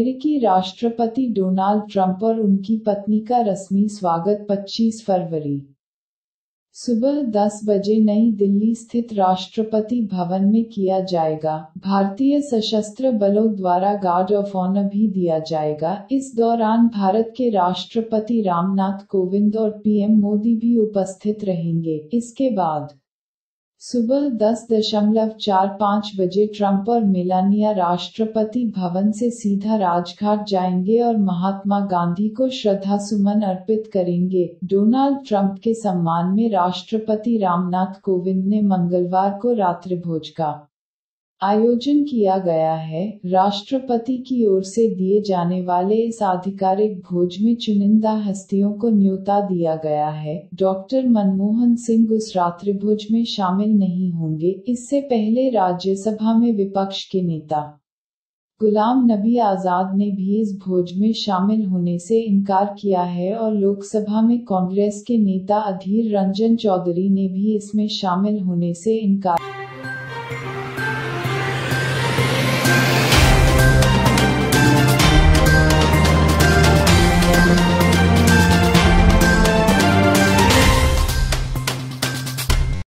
अमेरिकी राष्ट्रपति Donald Trump और उनकी पत्नी का रस्मी स्वागत 25 फरवरी सुबह 10 बजे नई दिल्ली स्थित राष्ट्रपति भवन में किया जाएगा। भारतीय सशस्त्र बलों द्वारा गार्ड ऑफ ऑनर भी दिया जाएगा। इस दौरान भारत के राष्ट्रपति रामनाथ कोविंद और पीएम मोदी भी उपस्थित रहेंगे। इसके बाद सुबह 10:45 बजे ट्रंप और मेलानिया राष्ट्रपति भवन से सीधा राजघाट जाएंगे और महात्मा गांधी को श्रद्धासुमन अर्पित करेंगे। डोनाल्ड ट्रंप के सम्मान में राष्ट्रपति रामनाथ कोविंद ने मंगलवार को रात्रिभोज का आयोजन किया गया है। राष्ट्रपति की ओर से दिए जाने वाले इस आधिकारिक भोज में चुनिंदा हस्तियों को न्योता दिया गया है। डॉक्टर मनमोहन सिंह उस रात्रिभोज में शामिल नहीं होंगे। इससे पहले राज्यसभा में विपक्ष के नेता गुलाम नबी आजाद ने भी इस भोज में शामिल होने से इनकार किया है और लोकसभा में कांग्रेस के नेता अधीर रंजन चौधरी ने भी इसमें शामिल होने से इनकार